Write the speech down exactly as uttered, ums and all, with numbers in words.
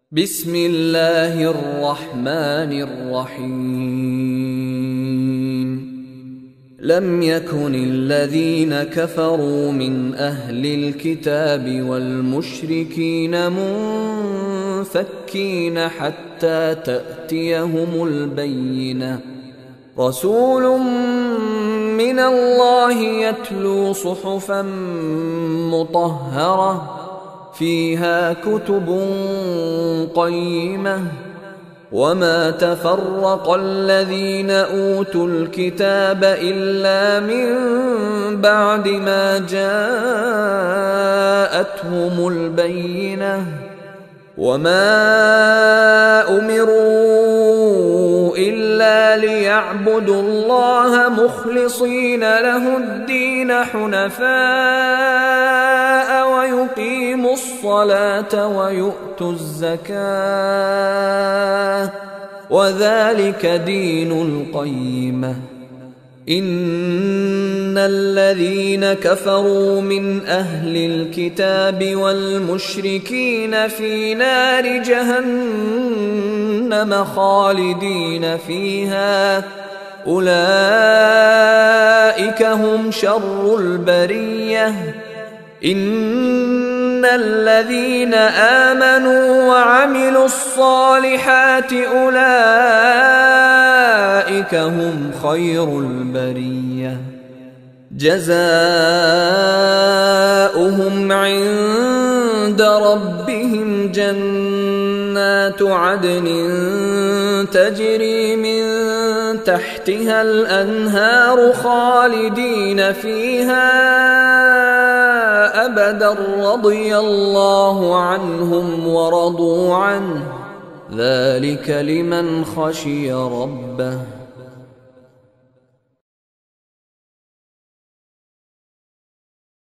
بسم الله الرحمن الرحيم لم يكن الذين كفروا من أهل الكتاب والمشركين منفكين حتى تأتيهم البينة رسول من الله يتلو صحفا مطهرة فيها كتب قيمة وما تفرق الذين أوتوا الكتاب إلا من بعد ما جاءتهم البينة وما أمروا إلا ليعبدوا الله مخلصين له الدين حنفاء ويقيموا الصلاة ويؤتوا الزكاة وذلك دين القيمة إن الذين كفروا من أهل الكتاب والمشركين في نار جهنم خالدين فيها أولئك هم شر البرية إن الذين آمنوا وعملوا الصالحات أولئك هم خير البرية جزاؤهم عند ربهم جنات عدن تجري من تحتها الأنهار خالدين فيها أبدا رضي الله عنهم ورضوا عنه ذلك لمن خشي ربه